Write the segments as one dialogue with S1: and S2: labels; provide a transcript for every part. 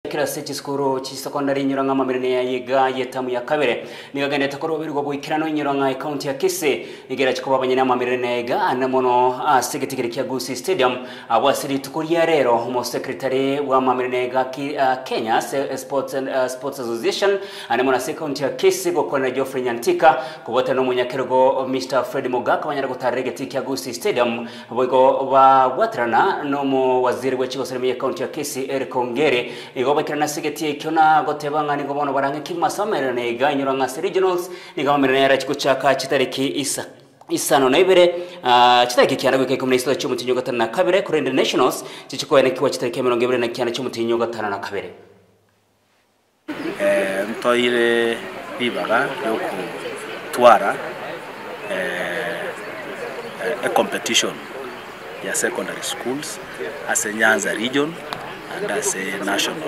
S1: kira sechi skuru chi secondary nyuranga mamirene ya yiga yetamu ya kabere nigagende takoro birgo bwikirano nyuranga county ya Kisii nigera chikuba banyina mamirene yiga anamono segetikiri kya Gusii Stadium abwasiri tukuriya rero mu secretary wa mamirene yiga Kenya Sports Association anamono county ya Kisii gokona Geoffrey Nyantika kubota no munyakergo Mr. Fred Mogaka banyara gutarege kya Gusii Stadium boigo ba watrana no mu waziri wechigo seremi county ya Kisii Eric Ongere igobekana sigeti kyona gotebanga ni gobono barange kimasomero ne ganyuranga regionals ni gamerene yara chikuchaka chitariki isano naibere chitariki kyana gwe komunista cy'umutinyo gatana na kabere kuri internationals chichikoyene kiwa chitariki 20 na kyana cy'umutinyo gatana na kabere
S2: ntoire bibaga yo twara a competition ya secondary schools as a Nyanza region and as a national.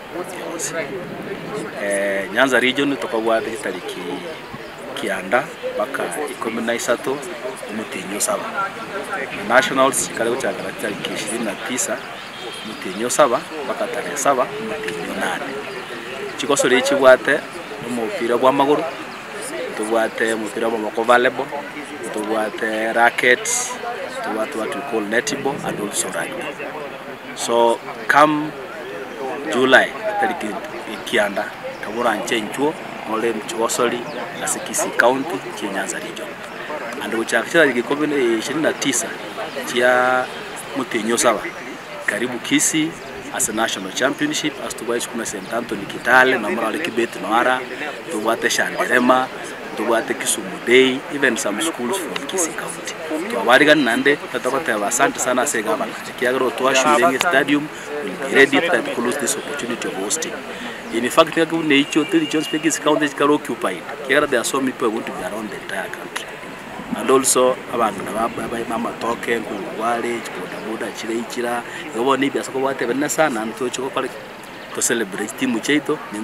S2: Nyanza region tukabwa tariki kianda baka 13 umutinyo 7. Nationals kale uchagara tariki 29 umutinyo 7 baka tarehe 7 umutinyo 8. Chikosore chibwate umupira gwa maguru, tubwate umupira wa mako volleyball, tubwate rackets, tubwate what we call netball and also rugby. So come July tariki kianda kabura nchenchuo mole mchosoli as Kisii County Nyanza region and uchakira gikobene 29 chia mutinyo 7 karibu Kisii as a national championship as to wise kuna St. Anthony Kitale na mara Kibet Noara tubate Shanderema tubate Kisumu Day, even some schools from Kisii County to awarigan nande tatakota asante sana segaba kiagro to shule stadium will be ready to close this opportunity of hosting. In fact we ne icho the John Kisii County is occupied kiagro there are so many people going to be around the entire country and also abantu nababa mama token kuwale boda chire ichira yobo ni biasa ko bate bena sana nto chiko pale to celebrate timu cheito.